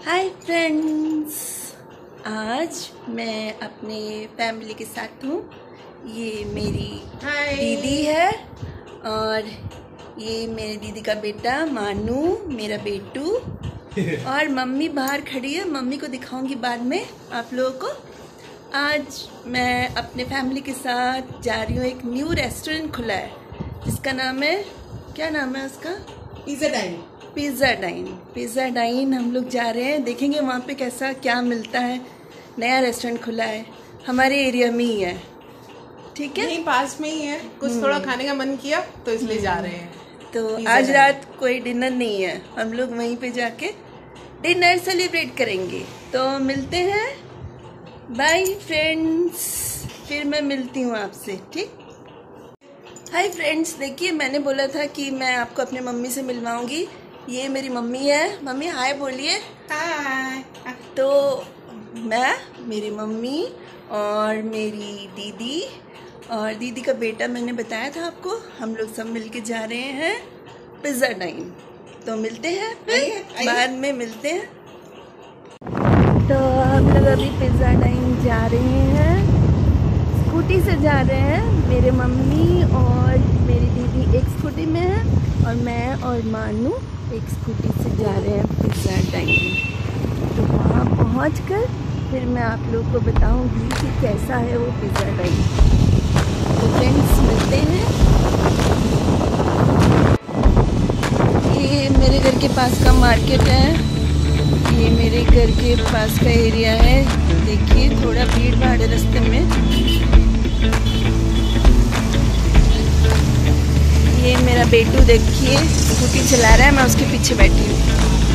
Hi friends, आज मैं अपने फैमिली के साथ हूँ। ये मेरी दीदी है और ये मेरी दीदी का बेटा मानू, मेरा बेटू और मम्मी बाहर खड़ी है। मम्मी को दिखाऊंगी बाद में आप लोगों को। आज मैं अपने फैमिली के साथ जा रही हूँ। एक न्यू रेस्टोरेंट खुला है जिसका नाम है, क्या नाम है उसका? Pizza dine. हम लोग जा रहे हैं, देखेंगे वहाँ पे कैसा क्या मिलता है। नया रेस्टोरेंट खुला है, हमारे एरिया में ही है। ठीक है, यहीं पास में ही है। कुछ थोड़ा खाने का मन किया तो इसलिए जा रहे हैं। तो आज रात कोई डिनर नहीं है, हम लोग वहीं पे जाके डिनर सेलिब्रेट करेंगे। तो मिलते हैं, बाय फ्रेंड्स। फिर मैं मिलती हूँ आपसे, ठीक? हाय फ्रेंड्स, देखिए मैंने बोला था कि मैं आपको अपने मम्मी से मिलवाऊंगी। ये मेरी मम्मी है। मम्मी हाय बोलिए। हाय। तो मैं, मेरी मम्मी और मेरी दीदी और दीदी का बेटा, मैंने बताया था आपको, हम लोग सब मिलके जा रहे हैं पिज़्ज़ा डाइन। तो मिलते हैं फिर, बाद में मिलते हैं। तो हम लोग अभी पिज़्ज़ा डाइन जा रहे हैं, स्कूटी से जा रहे हैं। मेरे मम्मी और मेरी दीदी एक स्कूटी में है और मैं और मानू एक स्कूटी से जा रहे हैं पिज़्ज़ा डाइन। तो वहाँ पहुँचकर फिर मैं आप लोग को बताऊँगी कि कैसा है वो पिज़्ज़ा डाइन। तो फ्रेंड्स मिलते हैं। ये मेरे घर के पास का मार्केट है, ये मेरे घर के पास का एरिया है। देखिए थोड़ा भीड़ भाड़ है रास्ते में। ये मेरा बेटू देखिए स्कूटी चला रहा है, मैं उसके पीछे बैठी हूँ।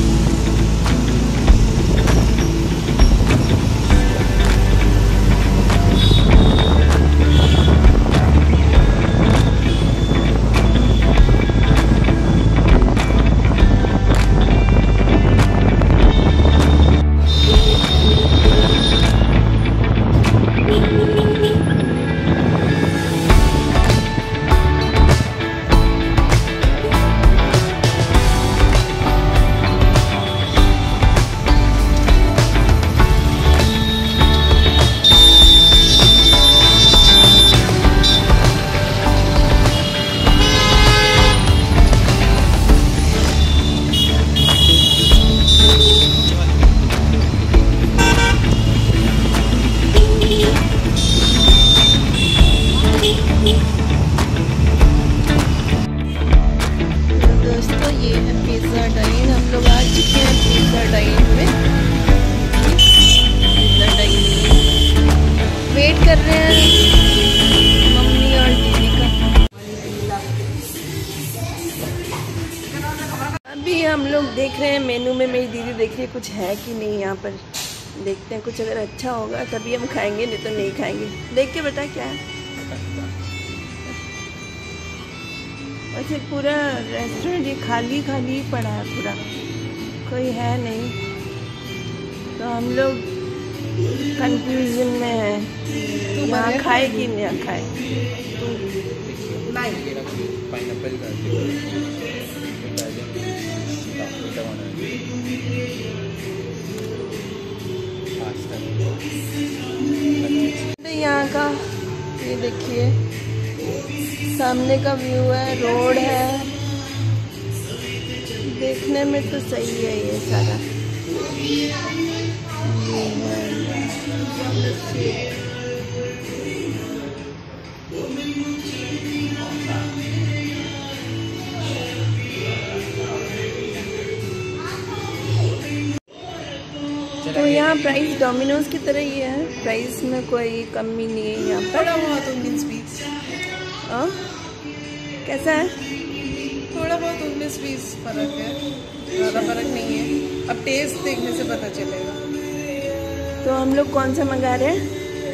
दोस्तों ये है पिज़्ज़ा डाइन। हम लोग आ चुके हैं पिज़्ज़ा डाइन में। पिज़्ज़ा डाइन वेट कर रहे हैं मम्मी और दीदी का। अभी हम लोग देख रहे हैं मेनू में, मेरी दीदी देख रही है कुछ है कि नहीं यहाँ पर। देखते हैं, कुछ अगर अच्छा होगा तभी हम खाएंगे, नहीं तो नहीं खाएंगे। देख के बता क्या है। वैसे पूरा रेस्टोरेंट ये खाली खाली पड़ा है, पूरा कोई है नहीं। तो हम लोग कंफ्यूजन में है, यहाँ खाए कि नहीं खाए। यहाँ का ये देखिए, सामने का व्यू है, रोड है। देखने में तो सही है ये सारा। तो यहाँ प्राइस डोमिनोज की तरह ही है, प्राइस में कोई कमी नहीं है यहाँ पर। कैसा है? थोड़ा बहुत 19-20 फर्क है, ज़्यादा फर्क नहीं है। अब टेस्ट देखने से पता चलेगा। तो हम लोग कौन सा मंगा रहे हैं?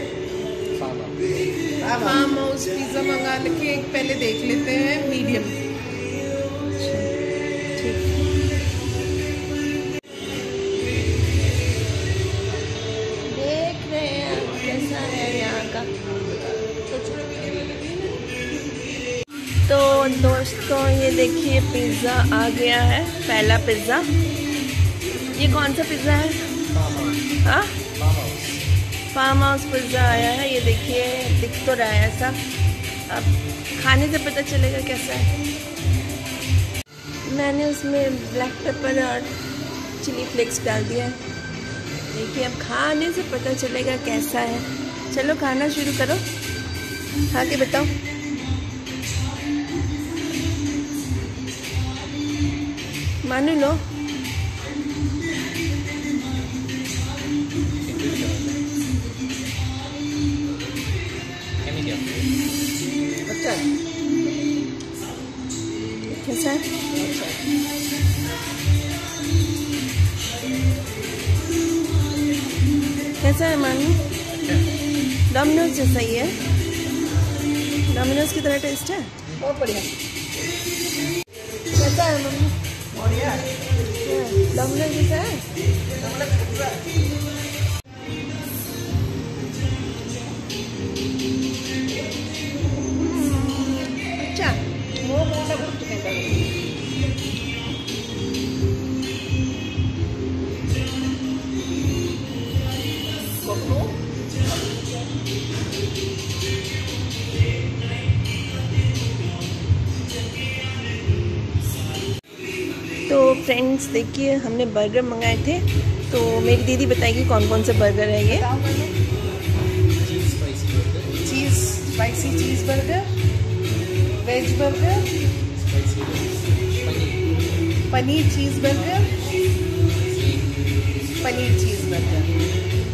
फार्म हाउस पिज़्ज़ा मंगा लेके एक पहले देख लेते हैं, मीडियम। देख रहे हैं कैसा है यहाँ का। तो दोस्तों ये देखिए पिज़्ज़ा आ गया है, पहला पिज़्ज़ा। ये कौन सा पिज़्ज़ा है? हाँ, फार्म हाउस पिज़्ज़ा आया है। ये देखिए, दिख तो रहा है ऐसा, अब खाने से पता चलेगा कैसा है। मैंने उसमें ब्लैक पेपर और चिली फ्लेक्स डाल दिया है। देखिए, अब खाने से पता चलेगा कैसा है। चलो खाना शुरू करो, खा के बताओ। मानू लो। अच्छा, कैसा है? कैसा है मानू? डोमिनोज जैसा ही है, डोमिनोज की तरह टेस्ट है। बहुत बढ़िया। कैसा है मम्मी? बढ़िया। डोमिनोज जैसा है। अच्छा, वो मोटा कुछ कहता है। तो फ्रेंड्स देखिए, हमने बर्गर मंगाए थे, तो मेरी दीदी बताएगी कौन कौन से बर्गर है ये। Cheese spicy cheese burger, veg burger, paneer cheese burger, paneer cheese burger.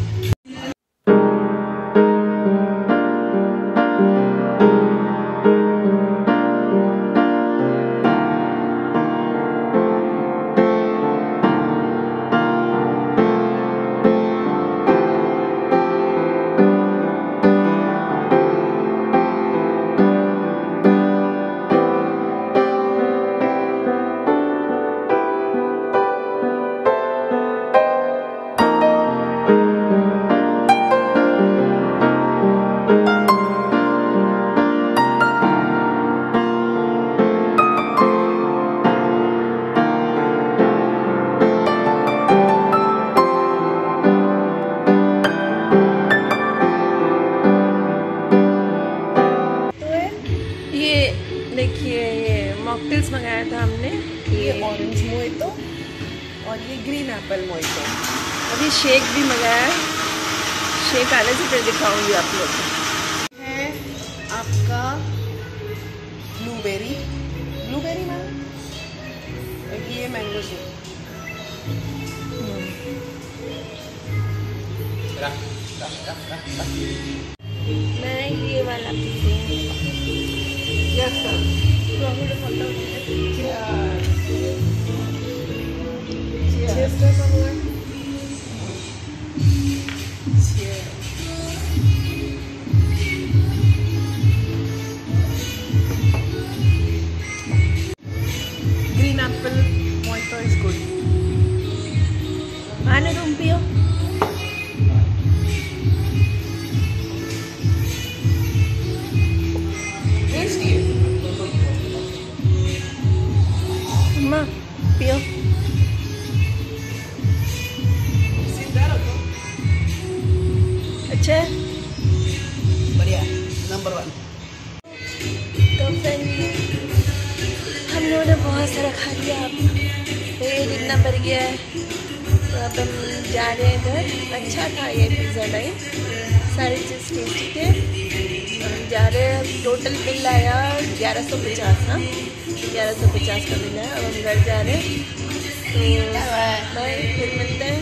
देखिए, ये मॉकटेल्स मंगाया था हमने, ये ऑरेंज मोइतो और ये ग्रीन एप्पल मोइतो। अभी शेक भी मंगाया है, शेक आने से फिर दिखाऊंगी आप लोग को। है आपका ब्लूबेरी मैम, ये मैंगो शेक। मैं ये वाला green apple mojito is good. आने तुम पियो। पियो। अच्छा, बढ़िया, नंबर 1। तो फ्रेंड, हम लोगों ने बहुत सारा खा लिया, अब पेट इतना भर गया है, तो अब हम जा रहे हैं घर। अच्छा था ये पिज़्ज़ा टाइम, सारी चीज़ टेस्टी थे। हम जा रहे हैं, टोटल बिल आया 1150 ना, 1150 का बिल है। अब हम घर जा रहे हैं, तो बाय, फिर मिलते हैं।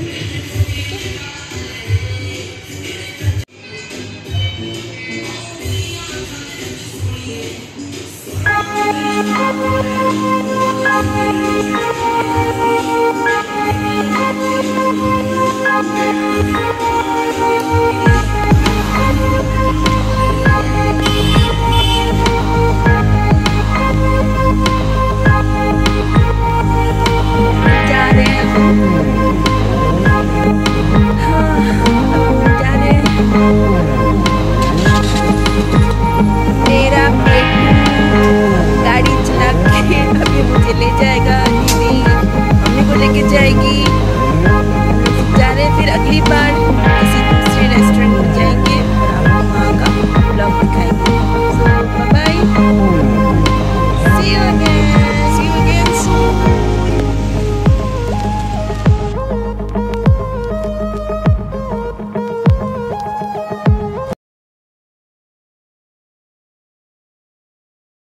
ठीक है।